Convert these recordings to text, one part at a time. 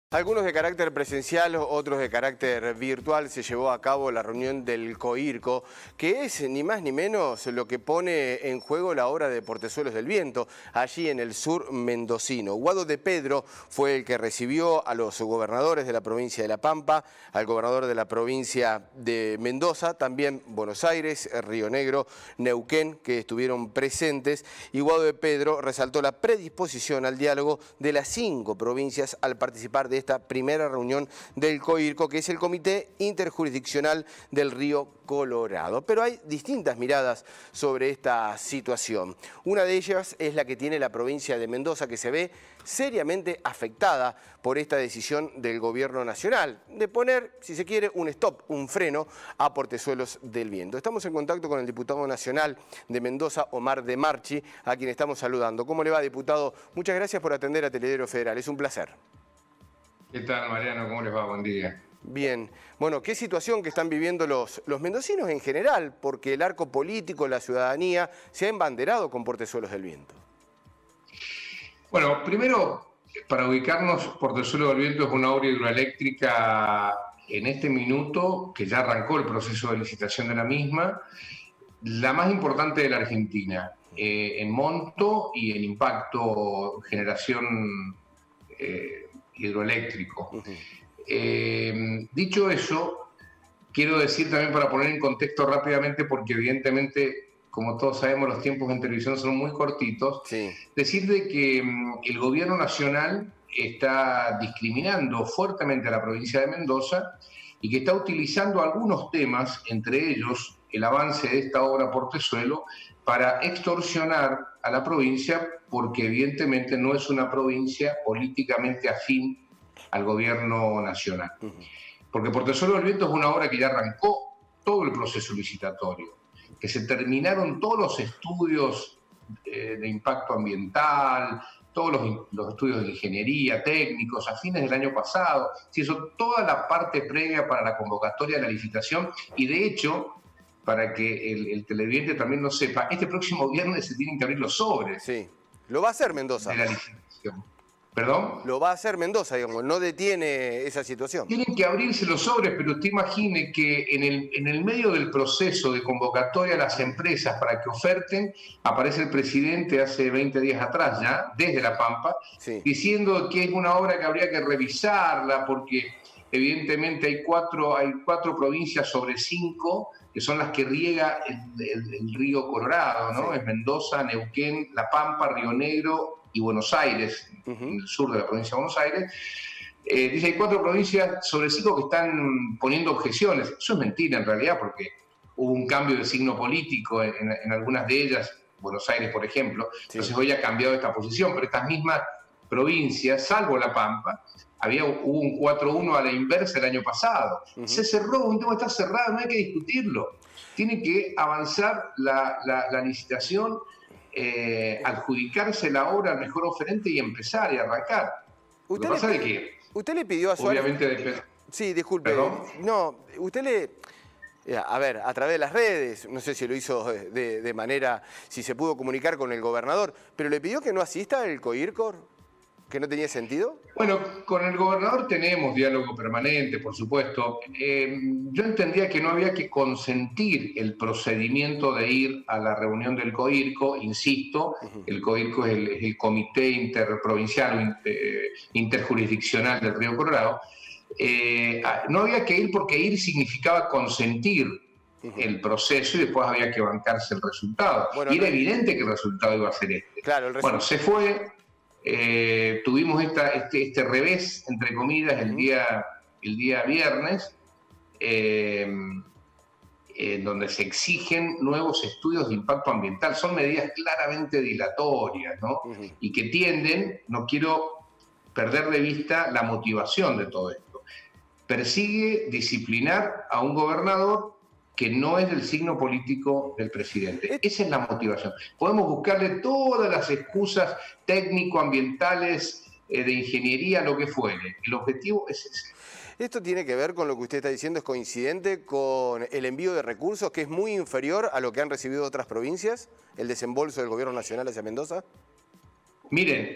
Algunos de carácter presencial, otros de carácter virtual, se llevó a cabo la reunión del COIRCO, que es ni más ni menos lo que pone en juego la obra de Portezuelos del Viento, allí en el sur mendocino. Guado de Pedro fue el que recibió a los gobernadores de la provincia de La Pampa, al gobernador de la provincia de Mendoza, también Buenos Aires, Río Negro, Neuquén, que estuvieron presentes, y Guado de Pedro resaltó la predisposición al diálogo de las 5 provincias al participar de esta primera reunión del COIRCO, que es el Comité Interjurisdiccional del Río Colorado. Pero hay distintas miradas sobre esta situación. Una de ellas es la que tiene la provincia de Mendoza, que se ve seriamente afectada por esta decisión del gobierno nacional de poner, si se quiere, un stop, un freno a Portezuelos del Viento. Estamos en contacto con el diputado nacional de Mendoza, Omar de Marchi, a quien estamos saludando. ¿Cómo le va, diputado? Muchas gracias por atender a Teledero Federal. Es un placer. ¿Qué tal, Mariano? ¿Cómo les va? Buen día. Bien. Bueno, ¿qué situación que están viviendo los mendocinos en general? Porque el arco político, la ciudadanía, se ha embanderado con Portezuelos del Viento. Bueno, primero, para ubicarnos, Portezuelos del Viento es una obra hidroeléctrica en este minuto, que ya arrancó el proceso de licitación de la misma, la más importante de la Argentina, en monto y en impacto, generación hidroeléctrico. Dicho eso, quiero decir también, para poner en contexto rápidamente, porque evidentemente, como todos sabemos, los tiempos en televisión son muy cortitos, sí. Decir de que el gobierno nacional está discriminando fuertemente a la provincia de Mendoza y que está utilizando algunos temas, entre ellos el avance de esta obra Portezuelo, para extorsionar a la provincia, porque evidentemente no es una provincia políticamente afín al gobierno nacional. Porque Portezuelo del Viento es una obra que ya arrancó todo el proceso licitatorio, que se terminaron todos los estudios de impacto ambiental, todos los estudios de ingeniería, técnicos, a fines del año pasado, se hizo toda la parte previa para la convocatoria de la licitación, y de hecho, para que el televidente también lo sepa, este próximo viernes se tienen que abrir los sobres. Sí, lo va a hacer Mendoza. De la licitación. ¿Perdón? Lo va a hacer Mendoza, digamos, no detiene esa situación. Tienen que abrirse los sobres, pero usted imagine que en el medio del proceso de convocatoria a las empresas para que oferten, aparece el presidente hace 20 días atrás ya, desde La Pampa, sí, diciendo que es una obra que habría que revisarla porque evidentemente hay cuatro provincias sobre 5 que son las que riega el río Colorado, ¿no? Sí. Es Mendoza, Neuquén, La Pampa, Río Negro y Buenos Aires, en el sur de la provincia de Buenos Aires. Dice, hay 4 provincias sobre 5 que están poniendo objeciones. Eso es mentira en realidad, porque hubo un cambio de signo político en algunas de ellas, Buenos Aires, por ejemplo. Sí. Entonces hoy ha cambiado esta posición, pero estas mismas provincias, salvo La Pampa, hubo un 4-1 a la inversa el año pasado. Se cerró, un tema está cerrado, no hay que discutirlo. Tiene que avanzar la licitación, adjudicarse la obra al mejor oferente y empezar y arrancar. Lo que pasa es que usted le pidió a Suárez... Obviamente... Sí, disculpe. ¿Perdón? No, usted le... A ver, a través de las redes, no sé si lo hizo de manera... si se pudo comunicar con el gobernador, pero le pidió que no asista al COIRCO, ¿que no tenía sentido? Bueno, con el gobernador tenemos diálogo permanente, por supuesto. Yo entendía que no había que consentir el procedimiento de ir a la reunión del COIRCO, insisto, el COIRCO es el Comité Interprovincial Interjurisdiccional del Río Colorado. No había que ir porque ir significaba consentir el proceso y después había que bancarse el resultado. Bueno, y era evidente que el resultado iba a ser este. Claro, bueno, se fue... tuvimos este revés, entre comillas, el día viernes, donde se exigen nuevos estudios de impacto ambiental. Son medidas claramente dilatorias, ¿no? Y que tienden, no quiero perder de vista la motivación de todo esto. Persigue disciplinar a un gobernador que no es del signo político del presidente. Esa es la motivación. Podemos buscarle todas las excusas técnico-ambientales, de ingeniería, lo que fuere. El objetivo es ese. ¿Esto tiene que ver con lo que usted está diciendo? ¿Es coincidente con el envío de recursos, que es muy inferior a lo que han recibido otras provincias? ¿El desembolso del gobierno nacional hacia Mendoza? Miren,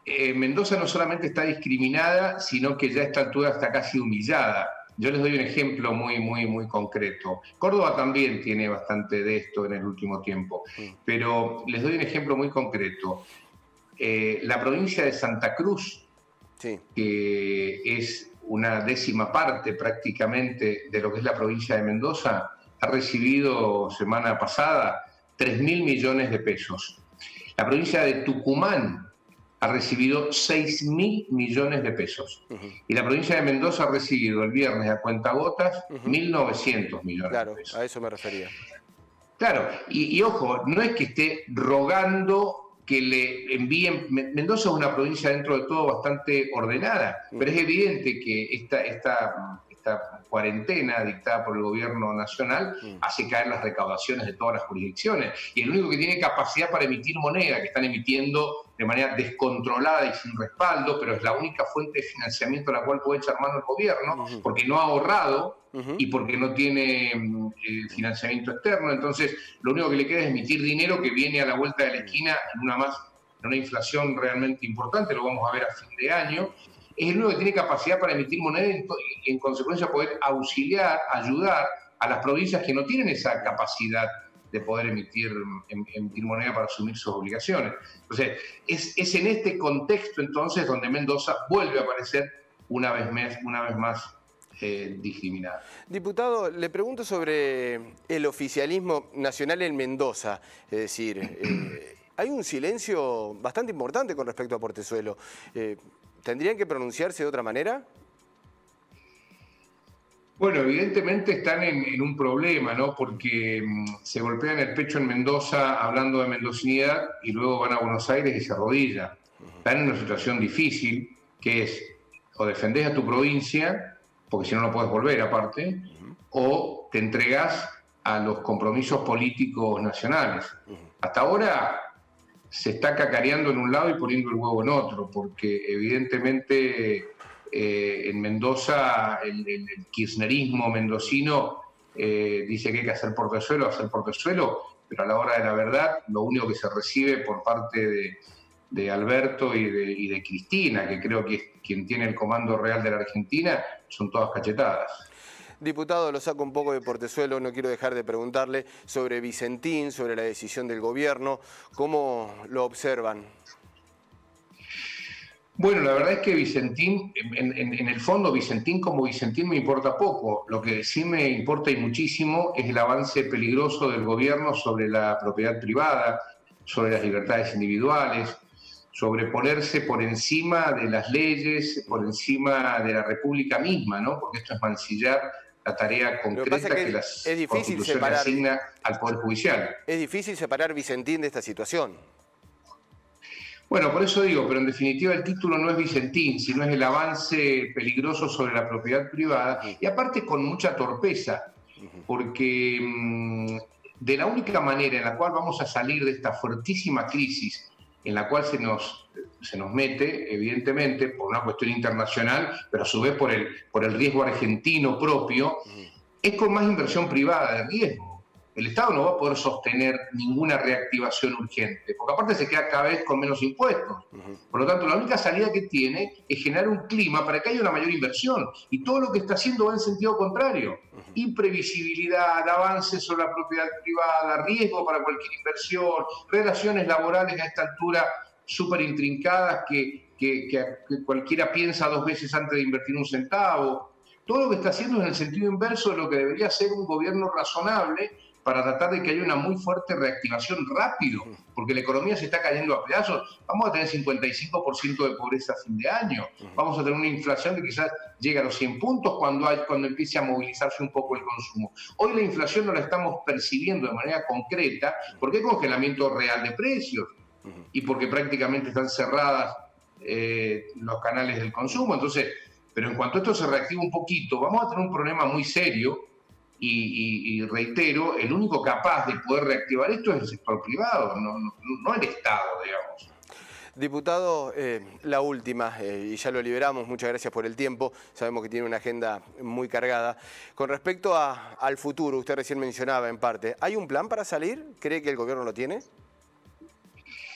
Mendoza no solamente está discriminada, sino que ya a esta altura está casi humillada. Yo les doy un ejemplo muy concreto. Córdoba también tiene bastante de esto en el último tiempo, pero les doy un ejemplo muy concreto. La provincia de Santa Cruz, sí, que es una 10ª parte prácticamente de lo que es la provincia de Mendoza, ha recibido semana pasada 3.000 millones de pesos. La provincia de Tucumán ha recibido 6.000 millones de pesos. Y la provincia de Mendoza ha recibido el viernes a cuentagotas 1.900 millones de pesos. A eso me refería. Claro, y ojo, no es que esté rogando que le envíen... Mendoza es una provincia dentro de todo bastante ordenada, pero es evidente que esta cuarentena dictada por el gobierno nacional hace caer las recaudaciones de todas las jurisdicciones. Y el único que tiene capacidad para emitir moneda, que están emitiendo de manera descontrolada y sin respaldo, pero es la única fuente de financiamiento a la cual puede echar mano el gobierno, porque no ha ahorrado y porque no tiene financiamiento externo. Entonces, lo único que le queda es emitir dinero que viene a la vuelta de la esquina en una inflación realmente importante, lo vamos a ver a fin de año. Es el único que tiene capacidad para emitir moneda y en consecuencia poder auxiliar, ayudar a las provincias que no tienen esa capacidad de poder emitir moneda para asumir sus obligaciones. Entonces, es en este contexto entonces donde Mendoza vuelve a aparecer una vez más discriminada. Diputado, le pregunto sobre el oficialismo nacional en Mendoza, es decir, hay un silencio bastante importante con respecto a Portezuelo. ¿Tendrían que pronunciarse de otra manera? Bueno, evidentemente están en un problema, ¿no? Porque se golpean el pecho en Mendoza hablando de mendocinidad y luego van a Buenos Aires y se arrodillan. Están en una situación difícil, que es o defendés a tu provincia, porque si no, no puedes volver aparte, o te entregás a los compromisos políticos nacionales. Hasta ahora se está cacareando en un lado y poniendo el huevo en otro, porque evidentemente en Mendoza el kirchnerismo mendocino dice que hay que hacer Portezuelo, pero a la hora de la verdad lo único que se recibe por parte de Alberto y de Cristina, que creo que es quien tiene el comando real de la Argentina, son todas cachetadas. Diputado, lo saco un poco de Portezuelo, no quiero dejar de preguntarle sobre Vicentín, sobre la decisión del gobierno. ¿Cómo lo observan? Bueno, la verdad es que Vicentín, en el fondo Vicentín como Vicentín me importa poco. Lo que sí me importa y muchísimo es el avance peligroso del gobierno sobre la propiedad privada, sobre las libertades individuales, sobre ponerse por encima de las leyes, por encima de la República misma, ¿no? Porque esto es mancillar la tarea concreta que la Constitución asigna al Poder Judicial. Es difícil separar Vicentín de esta situación. Bueno, por eso digo, pero en definitiva el título no es Vicentín, sino es el avance peligroso sobre la propiedad privada, y aparte con mucha torpeza, porque de la única manera en la cual vamos a salir de esta fuertísima crisis en la cual se nos mete, evidentemente, por una cuestión internacional, pero a su vez por el riesgo argentino propio, es con más inversión privada de riesgo. El Estado no va a poder sostener ninguna reactivación urgente, porque aparte se queda cada vez con menos impuestos. Por lo tanto, la única salida que tiene es generar un clima para que haya una mayor inversión. Y todo lo que está haciendo va en sentido contrario. Imprevisibilidad, avances sobre la propiedad privada, riesgo para cualquier inversión, relaciones laborales a esta altura súper intrincadas que cualquiera piensa 2 veces antes de invertir un centavo. Todo lo que está haciendo es en el sentido inverso de lo que debería ser un gobierno razonable para tratar de que haya una muy fuerte reactivación rápido, porque la economía se está cayendo a pedazos. Vamos a tener 55% de pobreza a fin de año. Vamos a tener una inflación que quizás llegue a los 100 puntos cuando empiece a movilizarse un poco el consumo. Hoy la inflación no la estamos percibiendo de manera concreta porque hay congelamiento real de precios y porque prácticamente están cerradas los canales del consumo. Entonces, pero en cuanto esto se reactiva un poquito, vamos a tener un problema muy serio. Y reitero, el único capaz de poder reactivar esto es el sector privado, no el Estado, digamos. Diputado, la última, y ya lo liberamos, muchas gracias por el tiempo, sabemos que tiene una agenda muy cargada. Con respecto al futuro, usted recién mencionaba en parte, ¿hay un plan para salir? ¿Cree que el gobierno lo tiene?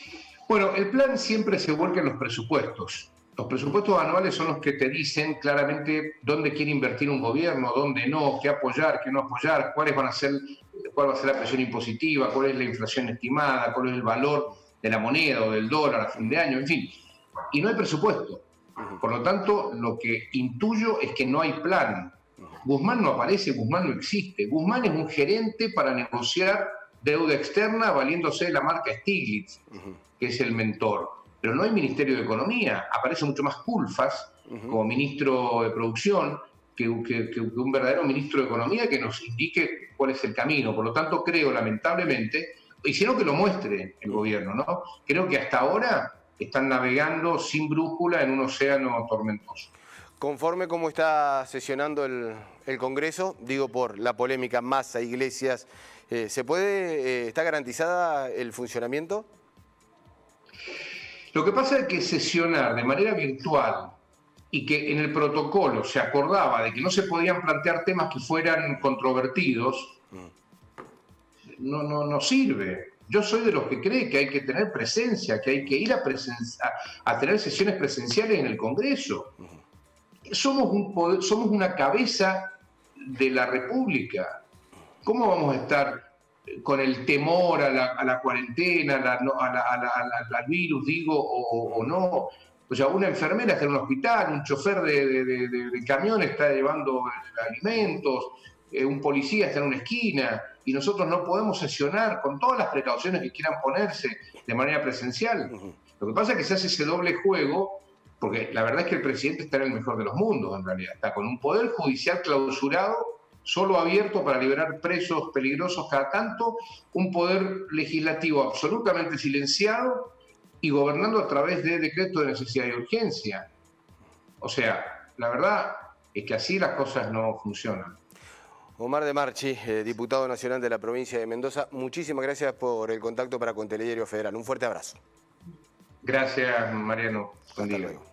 Bueno, el plan siempre se vuelca en los presupuestos. Los presupuestos anuales son los que te dicen claramente dónde quiere invertir un gobierno, dónde no, qué apoyar, qué no apoyar, cuál va a ser la presión impositiva, cuál es la inflación estimada, cuál es el valor de la moneda o del dólar a fin de año, en fin. Y no hay presupuesto. Por lo tanto, lo que intuyo es que no hay plan. Guzmán no aparece, Guzmán no existe. Guzmán es un gerente para negociar deuda externa valiéndose de la marca Stiglitz, que es el mentor. Pero no hay Ministerio de Economía. Aparece mucho más Culfas como ministro de Producción que un verdadero ministro de Economía que nos indique cuál es el camino. Por lo tanto, creo, lamentablemente, y si no que lo muestre el gobierno, ¿no? Creo que hasta ahora están navegando sin brújula en un océano tormentoso. Conforme cómo está sesionando el Congreso, digo por la polémica Massa, Iglesias, ¿está garantizada el funcionamiento? Lo que pasa es que sesionar de manera virtual y que en el protocolo se acordaba de que no se podían plantear temas que fueran controvertidos, no sirve. Yo soy de los que cree que hay que tener presencia, que hay que ir a tener sesiones presenciales en el Congreso. Somos una cabeza de la República. ¿Cómo vamos a estar con el temor a la cuarentena, al virus, digo, o no? O sea, una enfermera está en un hospital, un chofer de camión está llevando alimentos, un policía está en una esquina, y nosotros no podemos sesionar con todas las precauciones que quieran ponerse de manera presencial. Lo que pasa es que se hace ese doble juego, porque la verdad es que el presidente está en el mejor de los mundos, en realidad. Está con un poder judicial clausurado, solo abierto para liberar presos peligrosos cada tanto, un poder legislativo absolutamente silenciado y gobernando a través de decretos de necesidad y urgencia. O sea, la verdad es que así las cosas no funcionan. Omar de Marchi, diputado nacional de la provincia de Mendoza, muchísimas gracias por el contacto para con Telediario Federal. Un fuerte abrazo. Gracias, Mariano. Buen día.